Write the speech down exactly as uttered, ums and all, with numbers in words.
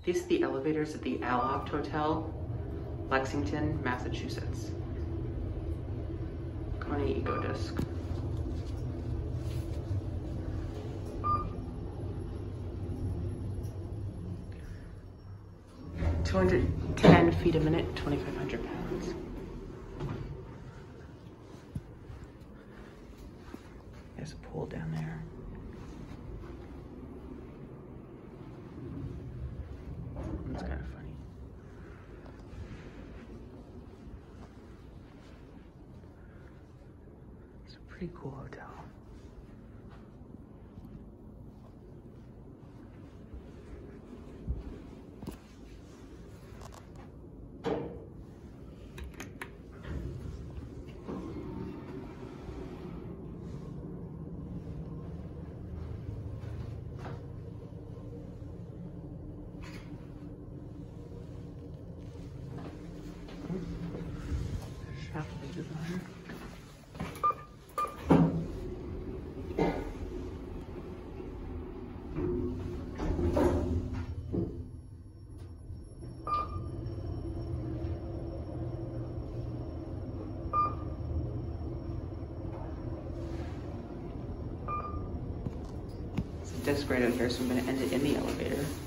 These are the elevators at the Aloft Hotel, Lexington, Massachusetts. Kona Eco Disc. two hundred ten feet a minute, twenty-five hundred pounds. There's a pool down there. It's kind of funny. It's a pretty cool hotel. Shaftly design. There's a disc right out here, so I'm going to end it in the elevator.